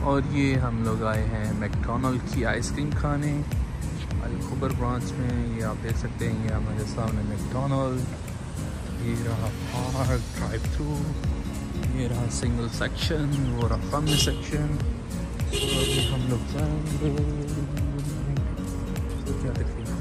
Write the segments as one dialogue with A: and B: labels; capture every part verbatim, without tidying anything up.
A: और ये हम लोग आए हैं मैकडोनल्ड की आइसक्रीम खाने खोबर ब्रांच में। ये आप देख सकते हैं, ये हमारे सामने मैकडोनल्ड, ये रहा पार्क ड्राइव थ्रू, ये रहा सिंगल सेक्शन, वो रहा फैमिली सेक्शन। तो अभी हम लोग जाएंगे, तो क्या दिख रही है।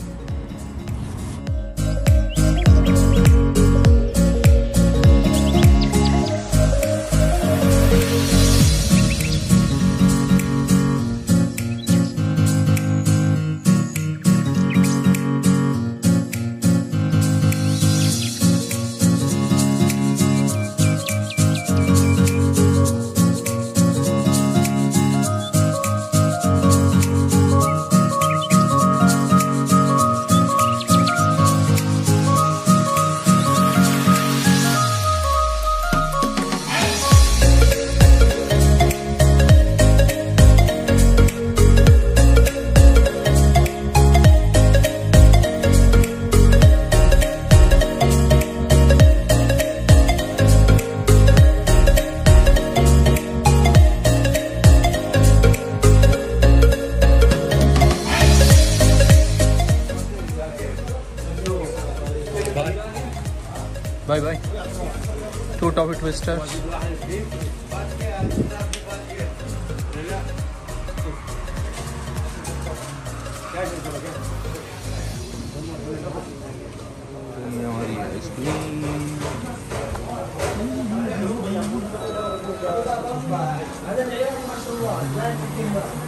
A: Bye bye. Two toffee twisters. ये हमारी आइसक्रीम।